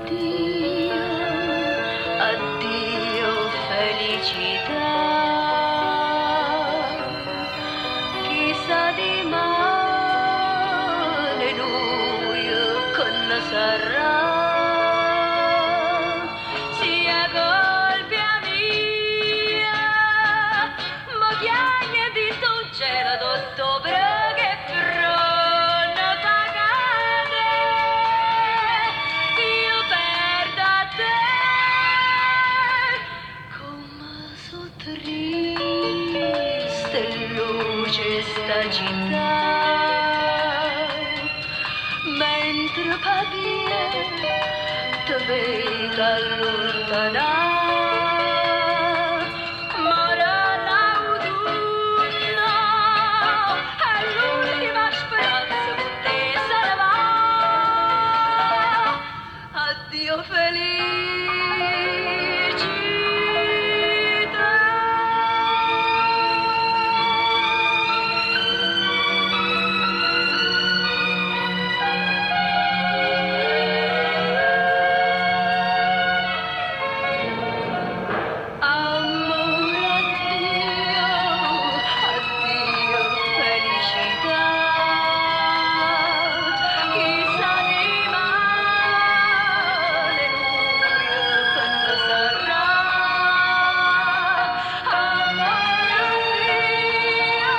Addio, addio felicità, chissà di male lui come sarà, sia colpa mia, ma chi ha di tu c'era d'ottobre che pronto pagate, io perdo a te, come so triste luce sta città, mentre papia te vedo allontanare, mora l'autunno è l'ultima speranza con te se ne va. Addio felicità. Amore, addio, addio felicità, chissà di male lui quando sarà. Amore, addio.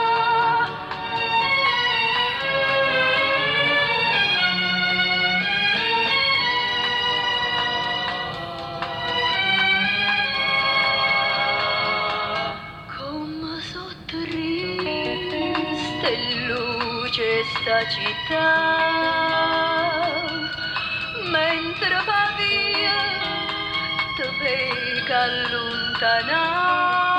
Come so triste luce sta città, mentre va via te vedo allontanare.